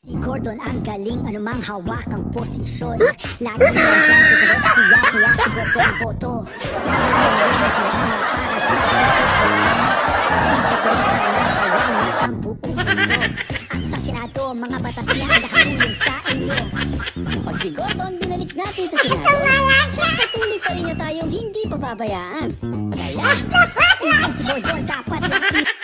Si Gordon ang galing, anumang hawak ang posisyon. Lagi lang siyang tutulos, kaya si Gordon boto. Para sa hindi siya tulis na nagawang ang buong mundo. Ang sa Senado, mga batas niya ang nakatulong sa inyo. Pag si Gordon binalik natin sa Senado, patuloy pa rin niya tayong hindi pababayaan. Kaya, si Gordon dapat